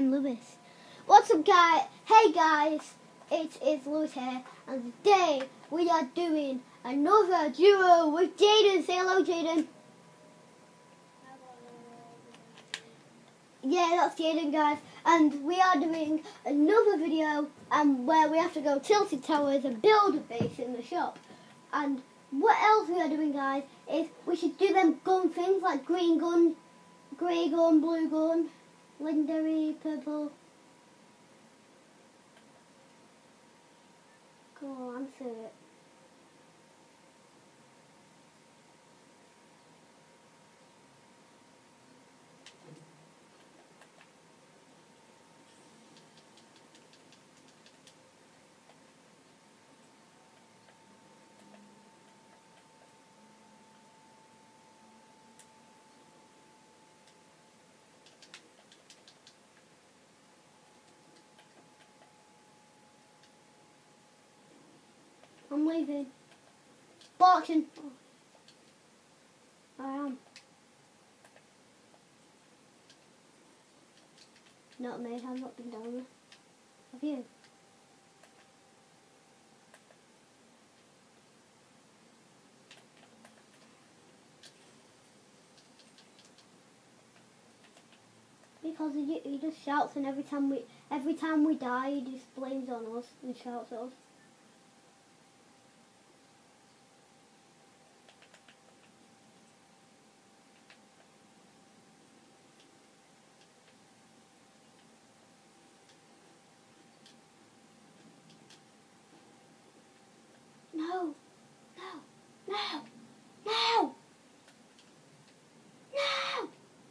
I'm Lewis. What's up, guys? Hey, guys, it is Lewis here, and today we are doing another duo with Jaden. Say hello, Jaden. Yeah, that's Jaden, guys, and we are doing another video where we have to go Tilted Towers and build a base in the shop. And what else we are doing, guys, is we should do them gun things like green gun, grey gun, blue gun, legendary, purple. Come on, answer it. I'm leaving. Boxing. I am. Not me, I've not been down there. Have you? Because he just shouts, and every time we die, he just blames on us and shouts at us. No, no, no, no, no.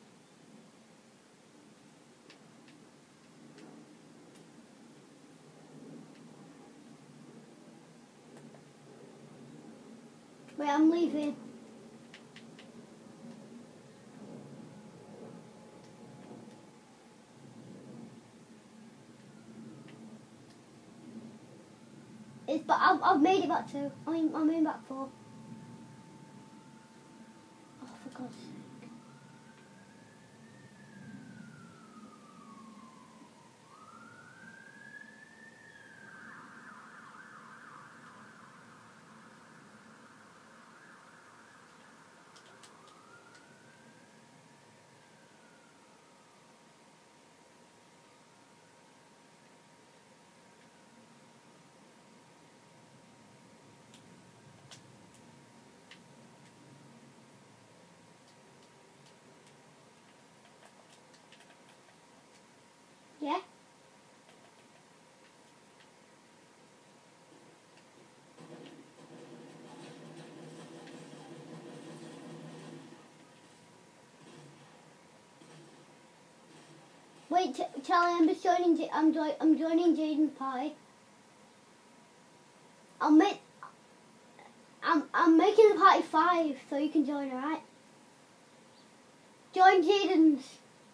Wait, I'm leaving. But I've made it back 2. I'm in back 4. Oh, for God's sake. Yeah? Wait, Charlie, I'm just joining. I'm joining Jaden's party. I'm making the party 5, so you can join. Alright? Join Jaden's.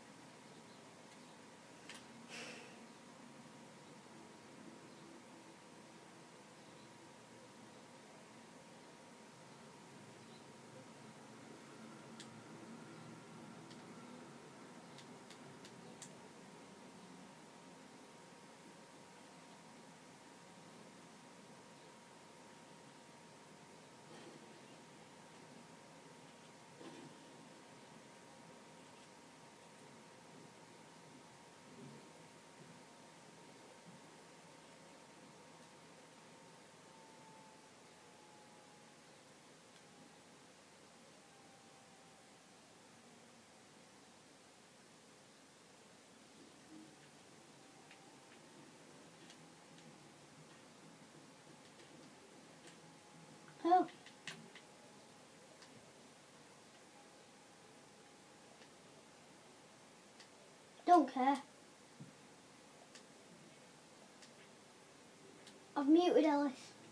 Oh. Don't care. I've muted Ellis.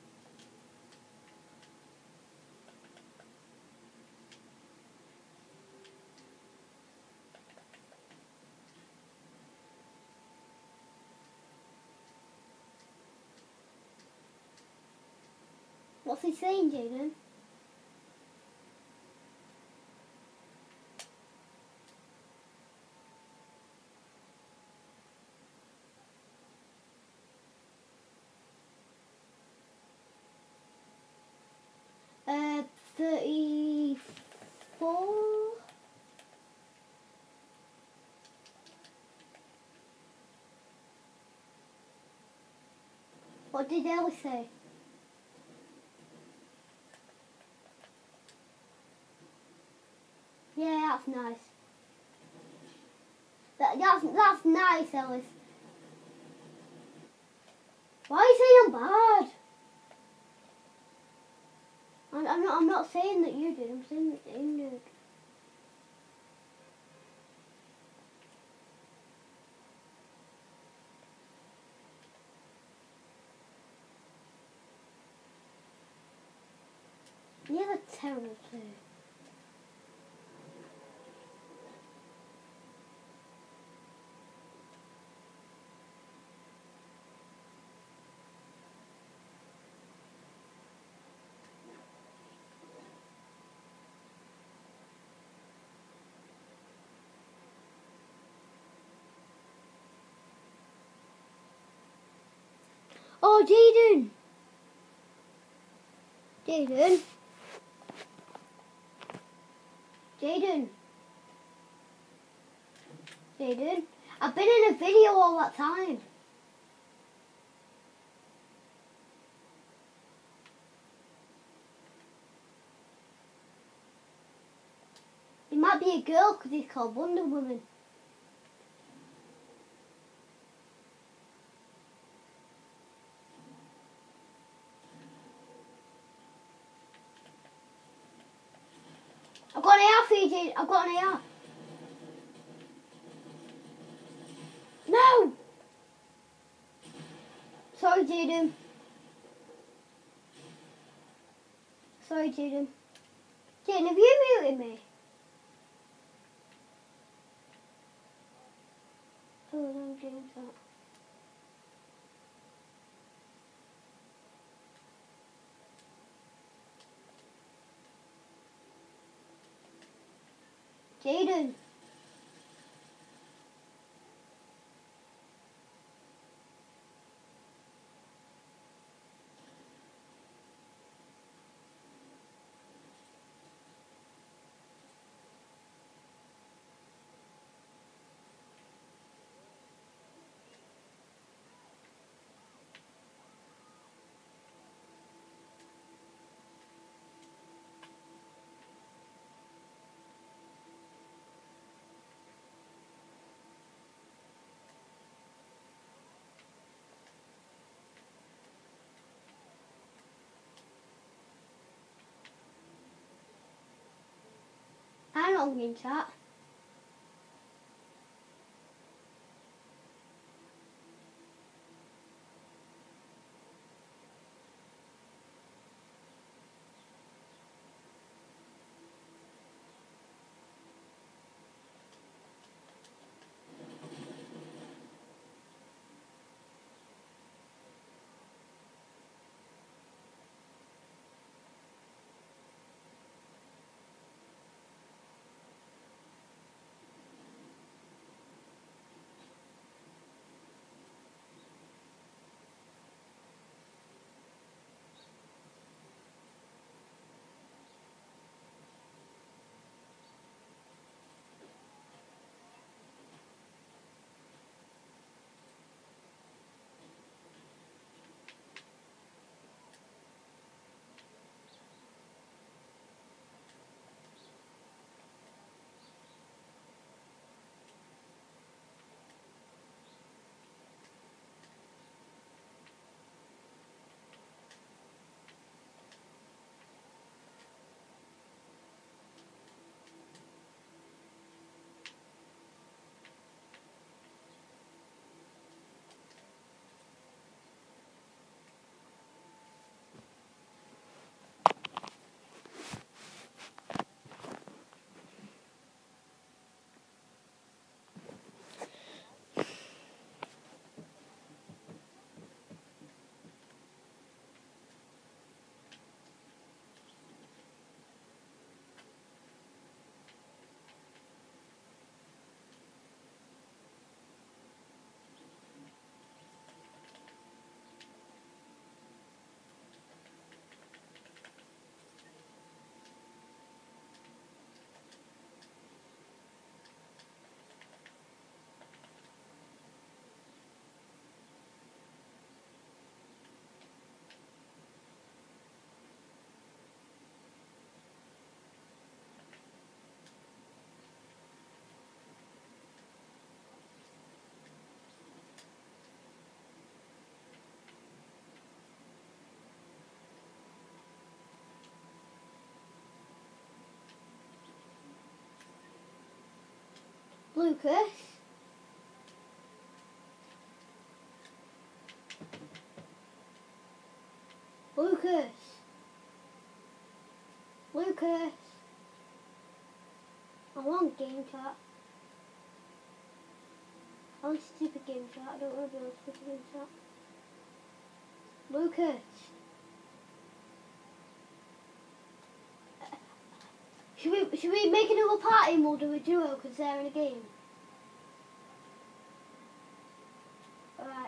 What's he saying, Jaden? 34. What did Ellie say? Yeah, that's nice. That's nice, Ellis. Why are you saying I'm bad? I'm not saying that you did. I'm saying that you did. You're a terrible player. Oh, Jaden! Jaden! Jaden! Jaden! I've been in a video all that time. He might be a girl because he's called Wonder Woman. I've got an AR for you, Jaden. I've got an AR. No! Sorry, Jaden. Sorry, Jaden. Jaden, have you muted me? Oh, no, Jaden's not. Jaden. I'm not in chat. Lucas. Lucas. Lucas. I'm on game chat. I'm on stupid game chat. I don't want to be on stupid game chat. Lucas. Should we make another party and we'll do a duo because they're in a game? Alright.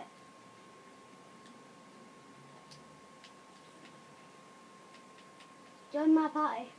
Join my party.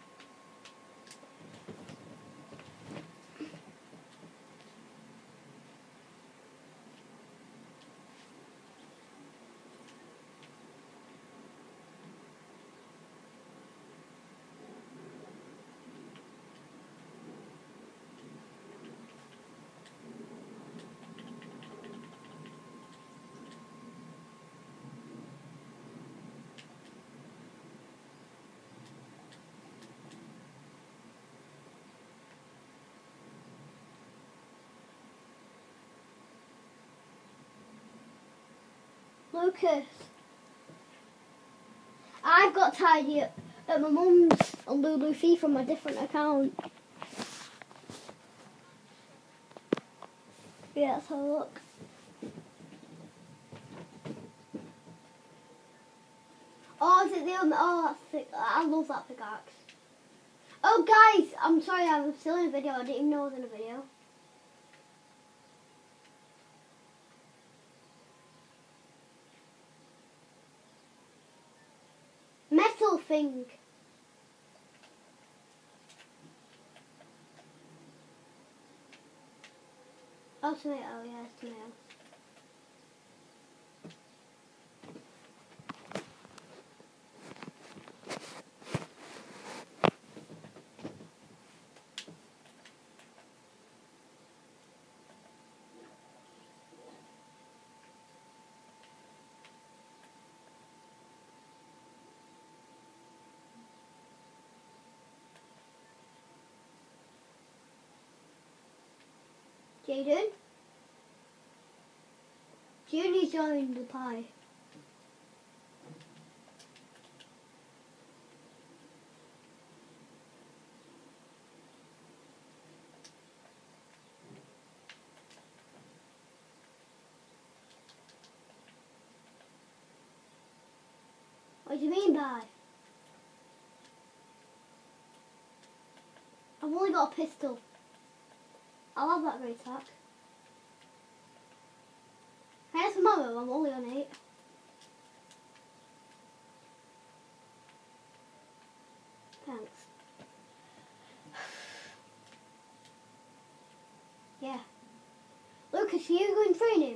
Lucas, I've got tidy up at my mum's on Lulu Fee from a different account. Yeah, let's have a look. Oh, is it the other? Oh, that's sick. I love that pickaxe. Oh, guys, I'm sorry, I was still in a video. I didn't even know I was in a video. Metal thing. Oh, tomato. Yeah, it's tomato. Jaden? Jaden's joined the pie. What do you mean by? I've only got a pistol. I'll have that great attack. Can I have some ammo? I'm only on 8. Thanks. Yeah. Lucas, are you going training?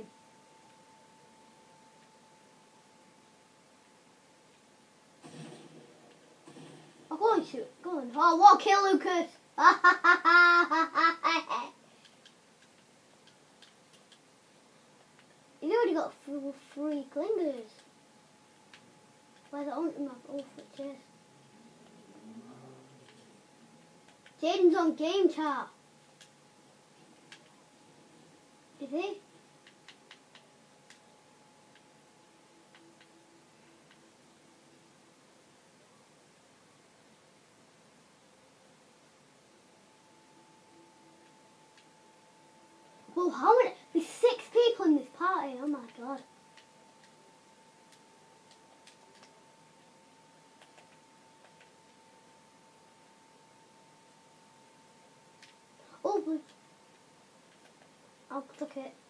Oh, go on, shoot. Go on. Oh, what kill, Lucas? You already got 3 clingers. Where's the on map? Oh, for chest. Jaden's on game chat. Is he? Well, how many? There's 6 people in this party. Oh my god. Oh, I'll click it.